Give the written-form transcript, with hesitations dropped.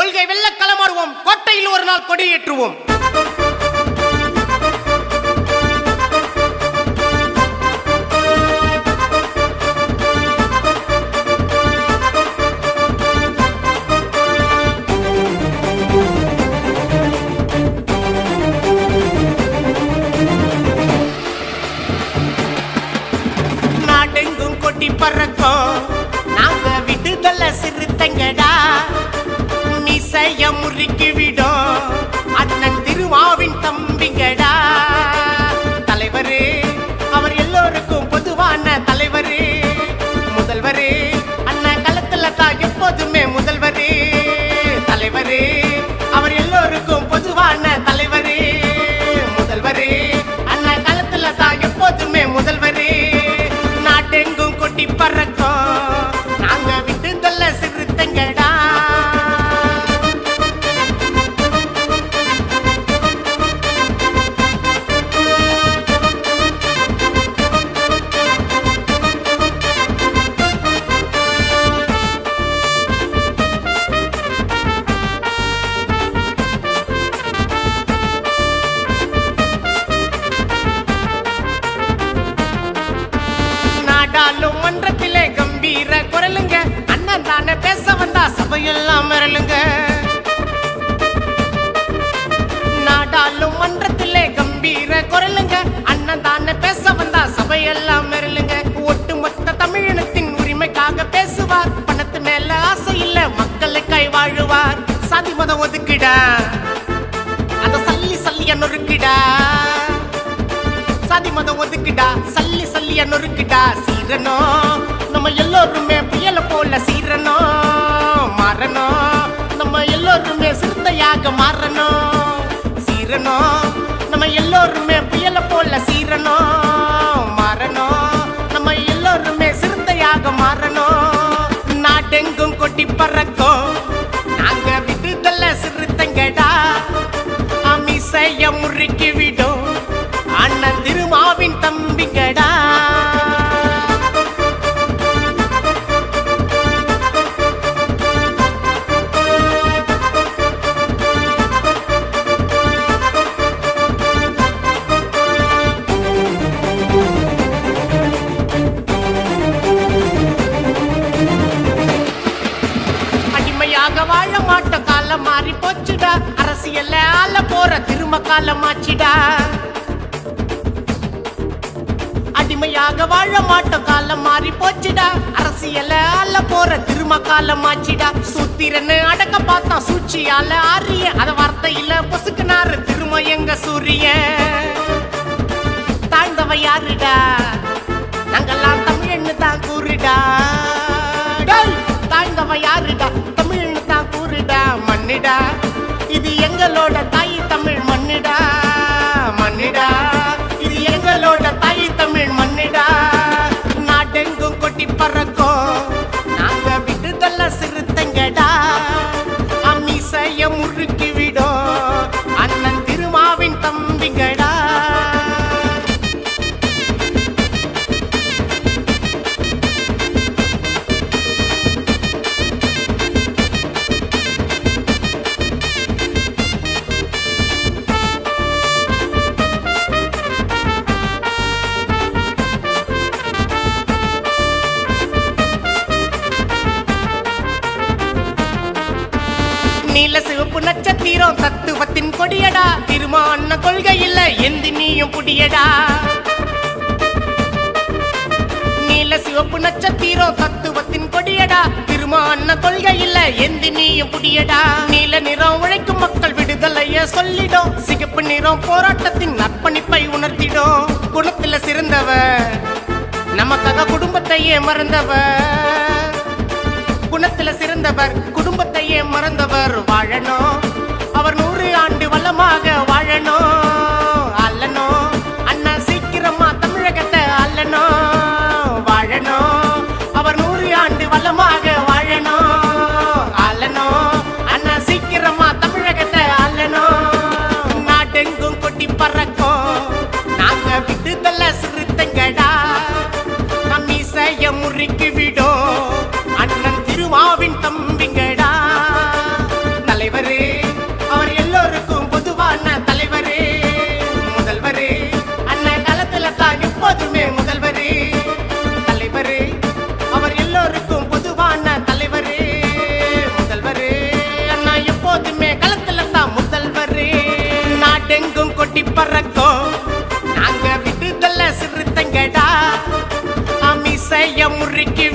கொள்கை வெல்ல களமாடுவோம். கோட்டையில் ஒரு நாள் கொடியேற்றுவோம். நாடெங்கும் கொடி பறக்கும், நாங்க விடுதலை சிறுத்தைங்கடா. மீசைய முறுக்கி விடும் அண்ணன் திருமாவின் தம்பிங்கடா. தலைவரே அவர் எல்லோருக்கும் பொதுவான தலைவரே. முதல்வரே அண்ணன் களத்துல தான் எப்போதுமே முதல்வரே. தலைவரே அவர் எல்லோருக்கும் பொதுவான தலைவரே. முதல்வரே அண்ணன் களத்துல தான் எப்போதுமே முதல்வரே. நாட்டெங்கும் கொடி பறக்கும், நாங்க விடுதலை சிறுத்தைங்கடா. மன்றத்திலே கம்பீர குரலுங்க, அண்ணன் தானே பேச வந்தா சபையெல்லாம் மிரளுங்க. நாடாளும் மன்றத்திலே கம்பீர குரலுங்க, அண்ணன் தானே பேச வந்தா சபையெல்லாம் மிரளுங்க. ஒட்டுமொத்த தமிழினத்தின் உரிமைக்காக பேசுவார். பணத்து மேல ஆசை இல்ல, மக்களுக்காய் வாழுவார். சாதி மதம் ஒதுக்கிடா, அத சல்லி சல்லிய நொறுக்கிடா. சாதி மதம் ஒதுக்கிடா, சல்லி சல்லிய நொறுக்கிடா. சீரணும் நம்ம எல்லோருமே புயல போல சீரணும். மாறணும் நம்ம எல்லோருமே சிறுத்தையாக மாறணும். சீரணும் நம்ம எல்லோருமே புயல போல சீரணும். மாறணும் நம்ம எல்லோருமே சிறுத்தையாக மாறணும். நாடெங்கும் கொடி பறக்கும், நாங்க விடுதலை சிறுத்தைங்கடா. மீசைய முறுக்கி விடும் அண்ணன் திருமாவின் தம்பிங்கடா. அடிமையாக வாழ மாட்டோம், காலம் மாறி போச்சுடா. அரசியல்ல ஆள போற திரும்ப காலமாச்சிடா. அடிமையாக வாழ மாட்டோம், காலம் மாறி போச்சுடா. அரசியல ஆள போற திரும்ப காலமாச்சிடா. சூத்திரன்னு அடக்க பார்த்தா சூழ்ச்சியால ஆரிய, அத வார்த்தையில பொசுக்குனாரு திரும்ப எங்க சூரிய. தாழ்ந்தவ யாருடா, நாங்கெல்லாம் தமிழ்னு தான் கூறுடா. தாழ்ந்தவ யாருடா, தமிழ்னு தான் கூறுடா. மண்ணிடா இது எங்களோட தாய் தமிழ் மண்ணிடா. மண்ணிடா இது எங்களோட தாய் தமிழ் மண்ணிடா. நாடெங்கும் கொடி பறக்கும், நாங்க விடுதலை சிறுத்தைங்கடா. மீசைய முறுக்கி விடும் அண்ணன் திருமாவின் தம்பிங்கடா. நீல சிவப்பு நட்சத்திரம் தத்துவத்தின் கொடியடா. திருமான கொள்கை இல்ல எந்தி நீயும் புடியடா. நீல சிவப்பு நட்சத்திரம் தத்துவத்தின் கொடியடா. திருமான கொள்கை இல்ல எந்தி நீயும் புடியடா. நீல நிறம் உழைக்கும் மக்கள் விடுதலைய சொல்லிடும். சிகப்பு நிறம் போராட்டத்தின் அர்ப்பணிப்பை உணர்த்திடும். குணத்துல சிறந்தவர், நமக்காக குடும்பத்தையே மறந்தவர். குணத்துல சிறந்தவர், குடும்பத்தையே மறந்தவர். வாழணும் அவர் 100 ஆண்டு வளமாக வாழணும். அல்லணும் அண்ணா சீக்கிரமா தமிழகத்தை அல்லணும். வாழணும் அவர் 100 ஆண்டு வளமாக வாழணும். அல்லணும் அண்ணா சீக்கிரமா தமிழகத்தை அல்லணும். நாடெங்கும் கொடி பறக்கும், நாங்க விடுதலை சிறுத்தைங்கடா. மீசைய முறுக்கி விடும் அண்ணன் திருமாவின் தம்பிங்கடா. பறக்கும் நாங்க விடுதலை சிறுத்தைங்கடா அமிசைய முறுக்கி